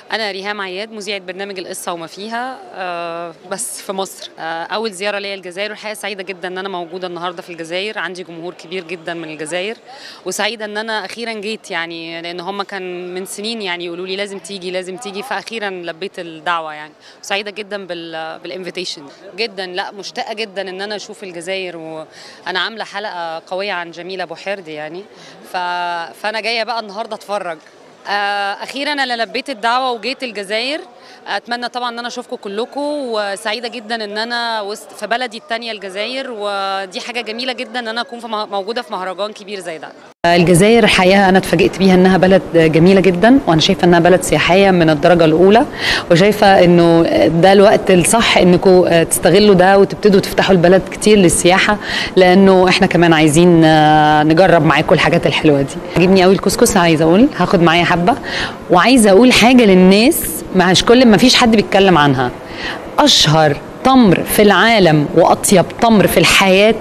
أنا ريهام عياد، مذيعة برنامج القصة وما فيها بس في مصر. أول زيارة ليا الجزائر، والحقيقة سعيدة جدا إن أنا موجودة النهاردة في الجزائر. عندي جمهور كبير جدا من الجزائر، وسعيدة إن أنا أخيرا جيت، يعني لأن هم كان من سنين يعني يقولوا لي لازم تيجي لازم تيجي، فأخيرا لبيت الدعوة يعني. وسعيدة جدا بالانفيتيشن جدا. لا مشتاقة جدا إن أنا أشوف الجزائر، وأنا عاملة حلقة قوية عن جميلة بوحيردي يعني، فأنا جاية بقى النهاردة أتفرج. اخيرا انا لبيت الدعوه وجيت الجزائر. اتمنى طبعا ان انا اشوفكم كلكم، وسعيده جدا ان انا وسط في بلدي الثانيه الجزائر، ودي حاجه جميله جدا ان انا اكون موجوده في مهرجان كبير زي ده. الجزائر الحقيقه انا اتفاجئت بيها انها بلد جميله جدا، وانا شايفه انها بلد سياحيه من الدرجه الاولى، وشايفه انه ده الوقت الصح انكم تستغلوا ده وتبتدوا تفتحوا البلد كتير للسياحه، لانه احنا كمان عايزين نجرب معاكم الحاجات الحلوه دي. عجبني قوي الكسكس، عايزه اقول هاخد معايا حبه، وعايزه اقول حاجه للناس مش كل ما فيش حد بيتكلم عنها. اشهر تمر في العالم واطيب تمر في الحياه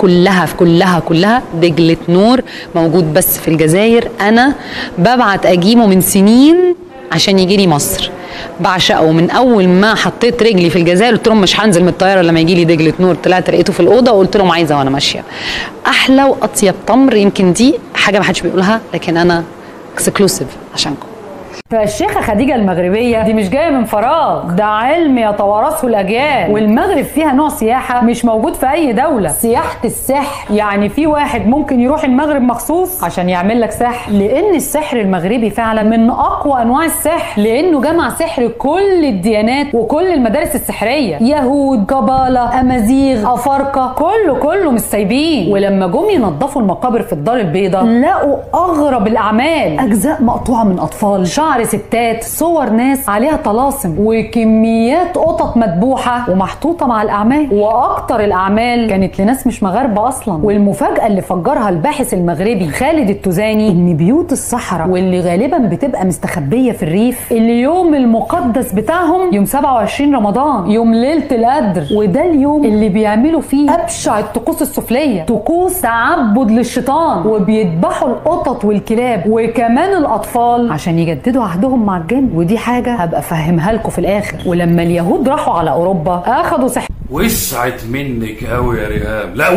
كلها دجلة نور، موجود بس في الجزائر. انا ببعت اجيبه من سنين عشان يجي لي مصر، بعشقه. من اول ما حطيت رجلي في الجزائر قلت لهم مش هنزل من الطياره لما يجي لي دجلة نور. طلعت لقيته في الاوضه وقلت لهم عايزه وانا ماشيه. احلى واطيب تمر، يمكن دي حاجه ما حدش بيقولها، لكن انا اكسكلوسيف عشانكم. فالشيخة خديجة المغربية دي مش جاية من فراغ، ده علم يتوارثه الأجيال، والمغرب فيها نوع سياحة مش موجود في أي دولة، سياحة السحر. يعني في واحد ممكن يروح المغرب مخصوص عشان يعمل لك سحر، لأن السحر المغربي فعلا من أقوى أنواع السحر، لأنه جمع سحر كل الديانات وكل المدارس السحرية، يهود، قبالة، أمازيغ، أفارقة، كله مش سايبين. ولما جم ينظفوا المقابر في الدار البيضاء لقوا أغرب الأعمال، أجزاء مقطوعة من أطفال، شعر ستات، صور ناس عليها طلاسم، وكميات قطط مذبوحه ومحطوطه مع الاعمال، واكتر الاعمال كانت لناس مش مغاربه اصلا. والمفاجاه اللي فجرها الباحث المغربي خالد التوزاني ان بيوت الصحراء واللي غالبا بتبقى مستخبيه في الريف، اليوم المقدس بتاعهم يوم 27 رمضان، يوم ليله القدر، وده اليوم اللي بيعملوا فيه ابشع الطقوس السفليه، طقوس تعبد للشيطان، وبيذبحوا القطط والكلاب وكمان الاطفال عشان يجددوا عهدهم مع الجن. ودي حاجه هبقى افهمها لكم في الاخر. ولما اليهود راحوا على اوروبا اخدوا سحر. وسعت منك قوي يا ريهام، لا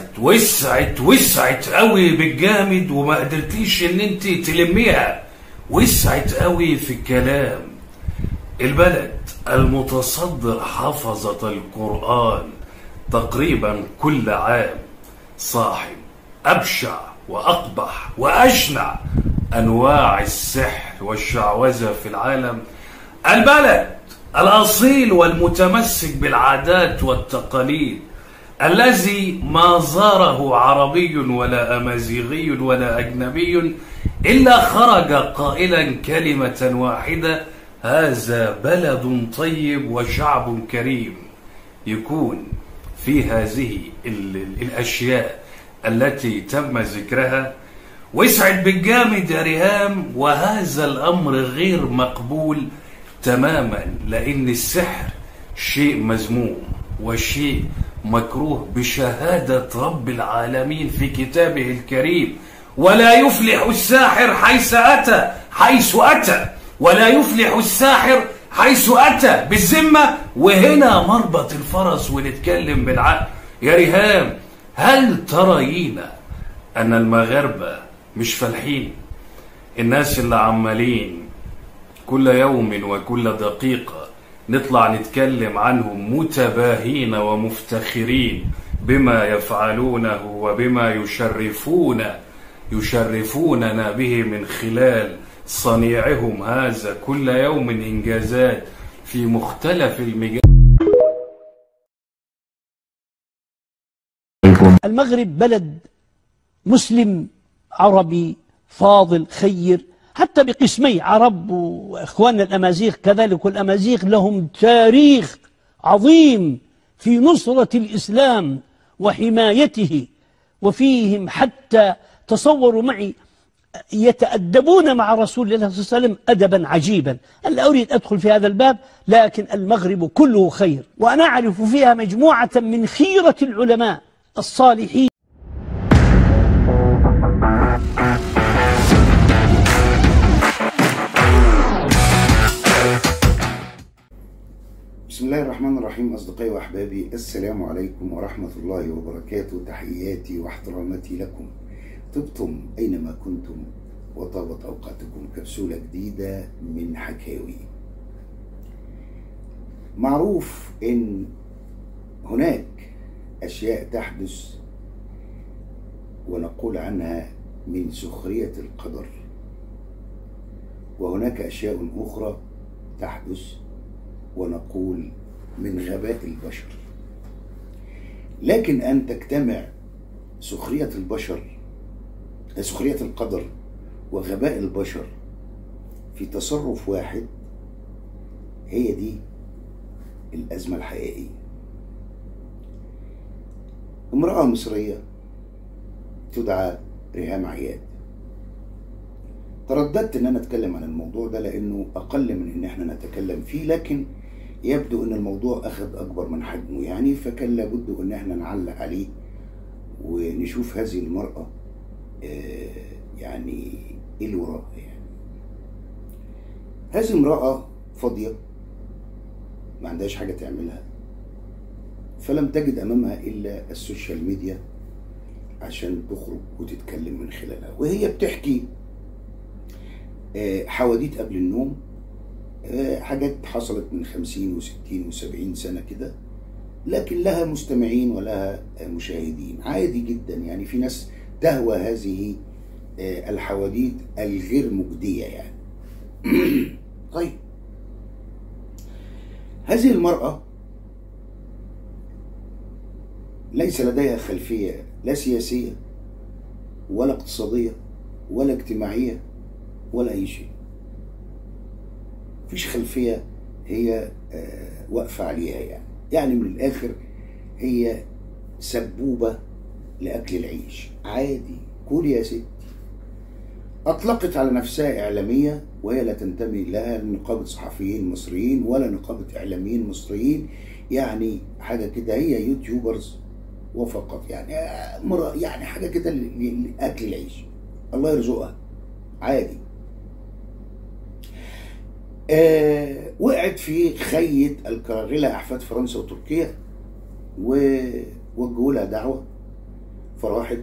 وسعت قوي بالجامد، وما قدرتيش ان انت تلميها. وسعت قوي في الكلام. البلد المتصدر حفظة القرآن تقريبا كل عام، صاحب أبشع وأقبح وأشنع أنواع السحر والشعوذة في العالم. البلد الأصيل والمتمسك بالعادات والتقاليد، الذي ما زاره عربي ولا أمازيغي ولا أجنبي إلا خرج قائلا كلمة واحدة: هذا بلد طيب وشعب كريم. يكون في هذه الأشياء التي تم ذكرها. وسعت بالجامد يا ريهام، وهذا الأمر غير مقبول تماما، لأن السحر شيء مذموم وشيء مكروه بشهادة رب العالمين في كتابه الكريم: ولا يفلح الساحر حيث أتى ولا يفلح الساحر حيث أتى. بالذمة، وهنا مربط الفرس ونتكلم بالعقل. يا ريهام، هل ترين أن المغاربة مش فالحين؟ الناس اللي عمالين كل يوم وكل دقيقة نطلع نتكلم عنهم متباهين ومفتخرين بما يفعلونه وبما يشرفوننا به من خلال صنيعهم هذا كل يوم إنجازات في مختلف المجالات. المغرب بلد مسلم عربي فاضل خير، حتى بقسمي عرب وإخواننا الأمازيغ كذلك، والأمازيغ لهم تاريخ عظيم في نصرة الإسلام وحمايته، وفيهم حتى تصوروا معي يتأدبون مع رسول الله صلى الله عليه وسلم أدبا عجيبا. لا أريد أدخل في هذا الباب، لكن المغرب كله خير، وأنا أعرف فيها مجموعة من خيرة العلماء الصالحين. الله الرحمن الرحيم. أصدقائي وأحبابي، السلام عليكم ورحمة الله وبركاته. تحياتي واحتراماتي لكم. طبتم أينما كنتم وطابت أوقاتكم. كبسولة جديدة من حكاوي. معروف إن هناك أشياء تحدث ونقول عنها من سخرية القدر، وهناك أشياء أخرى تحدث ونقول من غباء البشر. لكن أن تجتمع سخرية القدر وغباء البشر في تصرف واحد، هي دي الأزمة الحقيقية. امرأة مصرية تدعى ريهام عياد. ترددت ان انا اتكلم عن الموضوع ده لانه اقل من ان احنا نتكلم فيه، لكن يبدو ان الموضوع اخذ اكبر من حجمه يعني، فكان لابد ان احنا نعلق عليه ونشوف هذه المرأة يعني ايه اللي وراها. يعني هذه امرأة فاضية ما عندهاش حاجة تعملها، فلم تجد امامها الا السوشيال ميديا عشان تخرج وتتكلم من خلالها، وهي بتحكي حواديت قبل النوم، حاجات حصلت من 50 و60 و70 سنة كده، لكن لها مستمعين ولها مشاهدين عادي جدا. يعني في ناس تهوى هذه الحواديت الغير مجدية يعني. طيب، هذه المرأة ليس لديها خلفية لا سياسية ولا اقتصادية ولا اجتماعية ولا أي شيء. مفيش خلفية هي واقفة عليها يعني من الآخر هي سبوبة لأكل العيش عادي. كل يا ستي. أطلقت على نفسها إعلامية وهي لا تنتمي لا لنقابة صحفيين مصريين ولا نقابة إعلاميين مصريين، يعني حاجة كده، هي يوتيوبرز وفقط يعني حاجة كده لأكل العيش، الله يرزقها عادي. وقعت في خية الكراغلة أحفاد فرنسا وتركيا، ووجهوا لها دعوة فراحت،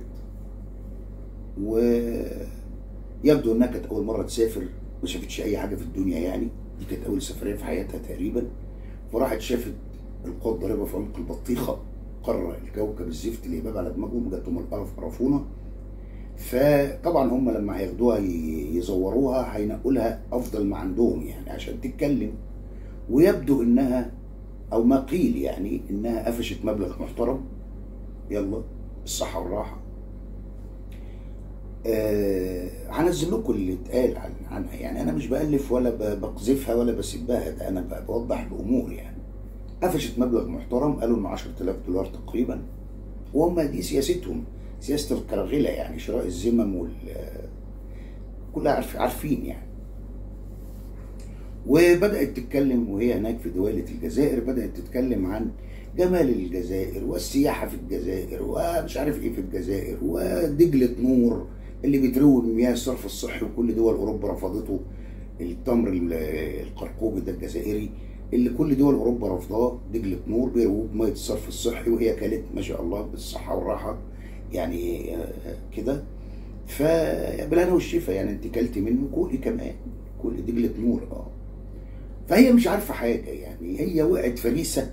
ويبدو انها كانت اول مرة تسافر، ما شافتش اي حاجة في الدنيا يعني، دي كانت اول سفرية في حياتها تقريبا. فراحت شافت القوة الضاربة في عمق البطيخة، قرر الكوكب الزفت اللي يباب على دماغهم، جاتهم القرف قرفونا. فطبعا هم لما هياخدوها يزوروها هينقوا لها افضل ما عندهم يعني عشان تتكلم، ويبدو انها او ما قيل يعني انها قفشت مبلغ محترم، يلا بالصحة والراحة. هنزل لكم اللي اتقال عنها يعني، انا مش بألف ولا بقذفها ولا بسبها، ده انا بوضح الامور يعني. قفشت مبلغ محترم، قالوا انه 10,000 دولار تقريبا، وهم دي سياستهم، سياسة الكراغلة يعني، شراء الذمم كلها عارفين يعني. وبدأت تتكلم وهي هناك في دولة الجزائر، بدأت تتكلم عن جمال الجزائر والسياحة في الجزائر ومش عارف ايه في الجزائر، ودجلة نور اللي بيتروي بمياه الصرف الصحي، وكل دول اوروبا رفضته، التمر القرقوبي ده الجزائري اللي كل دول اوروبا رفضاه، دجلة نور بيرووا بمية الصرف الصحي، وهي كانت ما شاء الله بالصحة والراحة يعني كده. فبالهنا والشفا يعني، انت كلتي منه كولي كمان، كل دجلة نور. فهي مش عارفة حاجة يعني، هي وقعت فريسة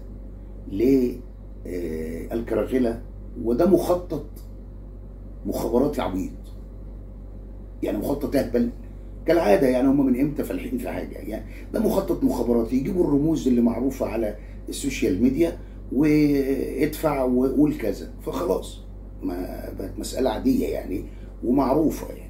للكراغلة، وده مخطط مخابراتي عبيط يعني، مخطط اهبل كالعادة يعني. هم من امتى فالحين في حاجة يعني؟ ده مخطط مخابراتي، يجيبوا الرموز اللي معروفة على السوشيال ميديا وادفع وقول كذا، فخلاص ما بقت مسألة عادية يعني ومعروفة يعني.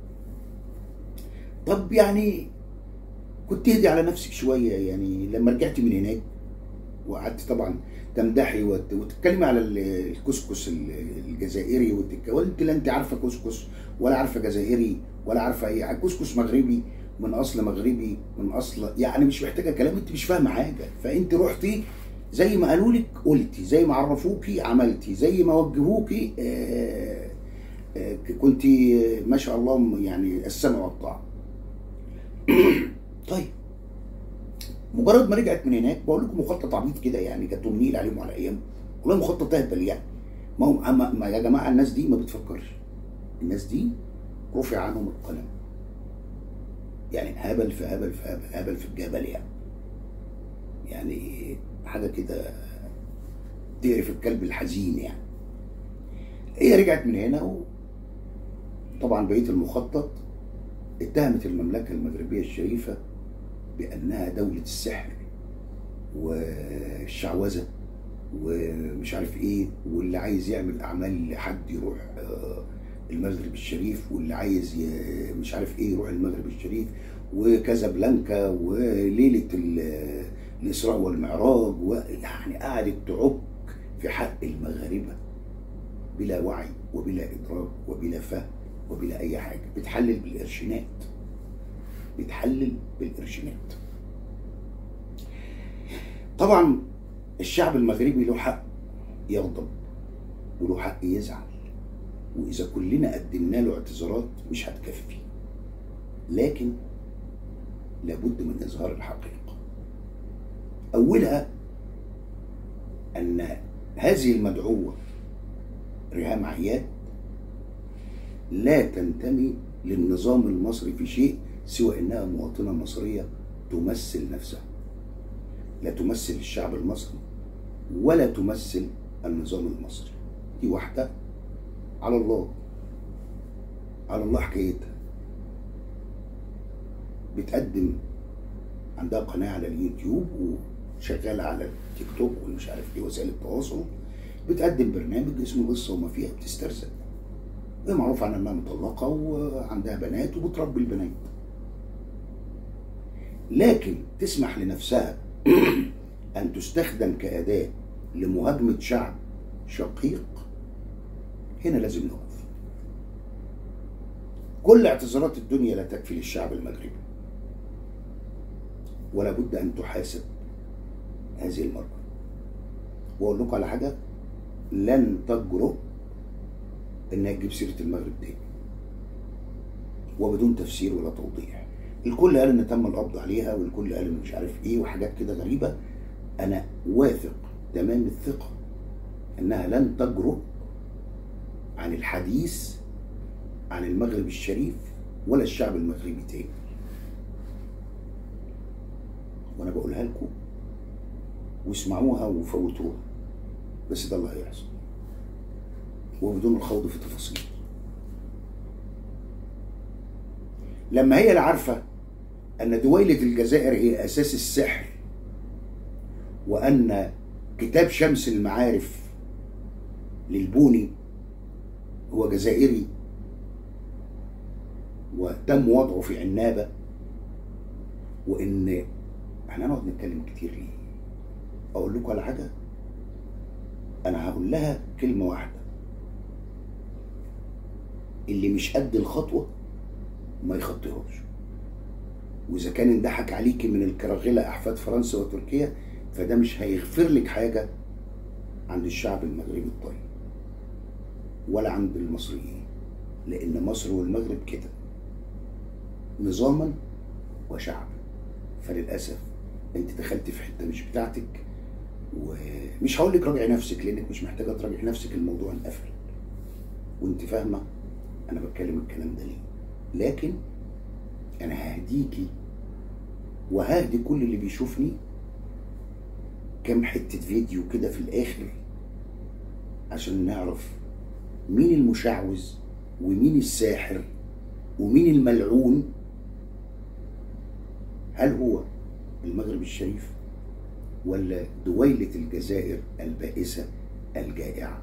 طب يعني كنت تهدي على نفسك شوية يعني لما رجعت من هناك، وقعدت طبعا تمدحي وتتكلمي على الكسكس الجزائري، وانت لا انت عارفة كسكس ولا عارفة جزائري ولا عارفة ايه، كسكس مغربي من اصل مغربي من اصل يعني، مش محتاجة كلام، انت مش فاهمة حاجة. فانت رحتي زي ما قالوا لك قلتي، زي ما عرفوكي عملتي، زي ما وجهوكي كنت ما شاء الله يعني السمع والطاعة. طيب مجرد ما رجعت من هناك، بقول لكم مخطط عبيط كده يعني، كانت النيل عليهم على ايام، والله مخطط اهبل يعني. ما يا جماعه الناس دي ما بتفكرش، الناس دي رفع عنهم القلم، يعني هبل في هبل في هبل، هبل في الجبل يعني حاجه كده تقرف الكلب الحزين يعني. هي رجعت من هنا، وطبعا بقيه المخطط اتهمت المملكه المغربيه الشريفه بانها دوله السحر والشعوذه ومش عارف ايه، واللي عايز يعمل اعمال لحد يروح المغرب الشريف، واللي عايز مش عارف ايه يروح المغرب الشريف، وكازابلانكا وليله الاسراء والمعراج، ويعني قعدت تعك في حق المغاربه بلا وعي وبلا ادراك وبلا فهم وبلا اي حاجه، بتحلل بالقرشينات، بتحلل بالقرشينات. طبعا الشعب المغربي له حق يغضب وله حق يزعل، واذا كلنا قدمنا له اعتذارات مش هتكفي، لكن لابد من اظهار الحقيقه. اولها ان هذه المدعوه ريهام عياد لا تنتمي للنظام المصري في شيء سوى انها مواطنه مصريه تمثل نفسها، لا تمثل الشعب المصري ولا تمثل النظام المصري. دي واحده على الله، على الله حكايتها. بتقدم، عندها قناه على اليوتيوب وشغاله على التيك توك ومش عارف ايه وسائل التواصل، بتقدم برنامج اسمه قصه وما فيها، بتسترزق. هي معروف عنها انها مطلقه وعندها بنات وبتربي البنات، لكن تسمح لنفسها ان تستخدم كأداة لمهاجمة شعب شقيق، هنا لازم نقف. كل اعتذارات الدنيا لا تكفي للشعب المغربي، ولا بد ان تحاسب هذه المرة. واقول لكم على حاجة، لن تجرؤ انها تجيب سيرة المغرب تاني وبدون تفسير ولا توضيح. الكل قال ان تم القبض عليها، والكل قال ان مش عارف ايه وحاجات كده غريبة. انا واثق تمام الثقة انها لن تجرؤ عن الحديث عن المغرب الشريف ولا الشعب المغربي تاني. وانا بقولها لكم واسمعوها وفوتوها، بس ده اللي هيحصل وبدون الخوض في تفاصيل. لما هي اللي عارفة ان دويلة الجزائر هي اساس السحر، وان كتاب شمس المعارف للبوني هو جزائري وتم وضعه في عنابة، وان احنا هنقعد نتكلم كتير ليه؟ اقول لكم على حاجة، انا هقول لها كلمة واحدة، اللي مش قد الخطوة ما يخطيهاش. واذا كان اندحك عليكي من الكراغلة احفاد فرنسا وتركيا، فده مش هيغفر لك حاجة عند الشعب المغربي الطيب ولا عند المصريين، لان مصر والمغرب كده نظاما وشعبا. فللاسف انت دخلت في حته مش بتاعتك، ومش هقول لك راجعي نفسك لانك مش محتاجه تراجعي نفسك، الموضوع انقفل وانت فاهمه انا بتكلم الكلام ده ليه. لكن انا ههديكي وههدي كل اللي بيشوفني كام حته فيديو كده في الاخر عشان نعرف مين المشعوذ ومين الساحر ومين الملعون. هل هو المغرب الشريف ولا دويلة الجزائر البائسة الجائعة؟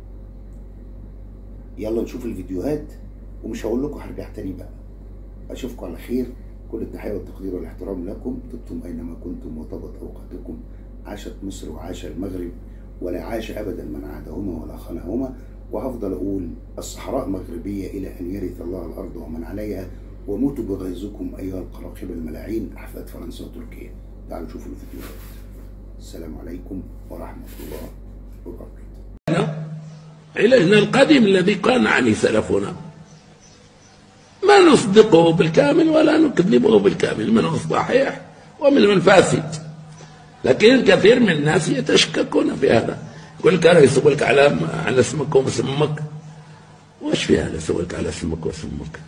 يلا نشوف الفيديوهات، ومش هقول لكم هرجع تاني بقى. اشوفكم على خير، كل التحية والتقدير والاحترام لكم، طبتم اينما كنتم وطابت اوقاتكم. عاشت مصر وعاش المغرب، ولا عاش ابدا من عادهما ولا خانهما. وهفضل اقول الصحراء مغربية الى ان يرث الله الارض ومن عليها، وموتوا بغيظكم ايها القراقبة الملاعين احفاد فرنسا وتركيا. تعالوا شوفوا الفيديوهات. السلام عليكم ورحمة الله وبركاته. علاجنا القديم الذي كان عني سلفنا ما نصدقه بالكامل ولا نكذبه بالكامل، من الصحيح ومن فاسد. لكن كثير من الناس يتشككون في هذا، يقول لك أنا يسوي لك على اسمك واسم أمك. وش فيها يسوي لك على اسمك واسم أمك؟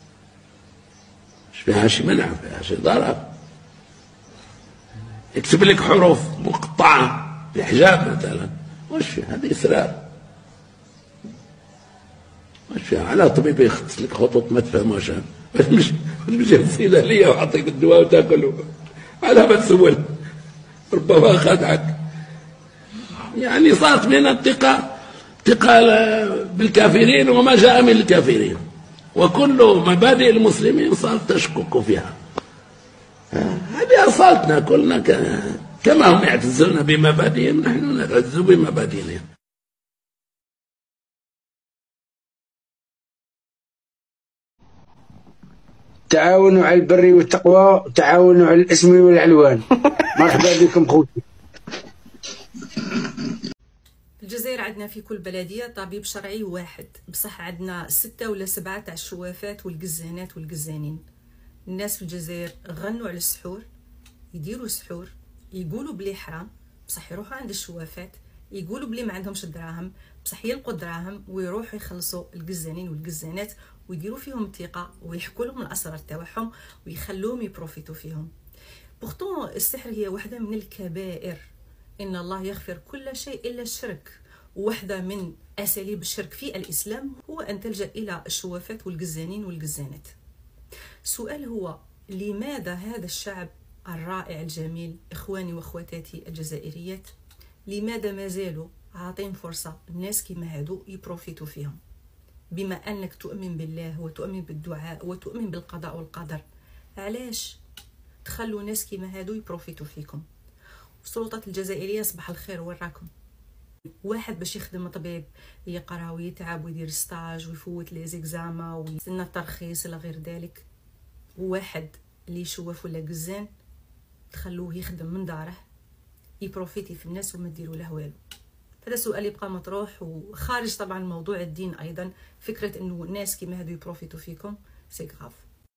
وش فيها شيء منع؟ فيها شيء ضرر. يكتب لك حروف مقطعة في حجاب مثلا، وش فيها؟ هذه إسرار. وش فيها؟ على طبيب يختص لك خطوط ما تفهموش، مش جنسيلة لي وأعطيك الدواء وتاكله على ما تسول، ربما خدعك. يعني صارت من الثقة بالكافرين وما جاء من الكافرين، وكل مبادئ المسلمين صار تشكك فيها. هذه أصالتنا كلنا، كما هم يعتزون بمبادئهم نحن نعتز بمبادئنا. تعاونوا على البر والتقوى وتعاونوا على الاسم والعلوان. مرحبا بكم خوتي. في الجزائر عندنا في كل بلدية طبيب شرعي واحد، بصح عندنا 6 ولا 7 تاع الشوافات والقزانات والقزانين. الناس في الجزائر غنوا على السحور، يديروا سحور، يقولوا بلي حرام، بصح يروحوا عند الشوافات يقولوا بلي ما عندهمش دراهم، بصح يلقوا دراهم ويروحوا يخلصوا القزانين والقزانات ويديروا فيهم ثقة ويحكوا لهم الأسرار تاعهم ويخلوهم يبروفيتوا فيهم. بورتون السحر هي واحدة من الكبائر، إن الله يغفر كل شيء إلا الشرك، وواحدة من أساليب الشرك في الإسلام هو أن تلجأ إلى الشوافات والقزانين والقزانات. السؤال هو لماذا هذا الشعب الرائع الجميل، إخواني وأخواتاتي الجزائريات، لماذا ما زالوا عاطين فرصة الناس كيما هادو يبروفيتوا فيهم؟ بما أنك تؤمن بالله وتؤمن بالدعاء وتؤمن بالقضاء والقدر، علاش تخلوا ناس كيما هادو يبروفيتوا فيكم؟ السلطات الجزائرية صباح الخير، وين راكم؟ واحد باش يخدم طبيب يقرا ويتعب ويدير ستاج ويفوت لي زيكزاما ويستنى الترخيص الى غير ذلك، وواحد اللي يشوف ولا قزان تخلوه يخدم من داره يبروفيتي في الناس وما ديروا له والو. هذا سؤال يبقى مطروح، وخارج طبعا موضوع الدين ايضا. فكره انه الناس كيما هادو يبروفيتو فيكم سي غراف.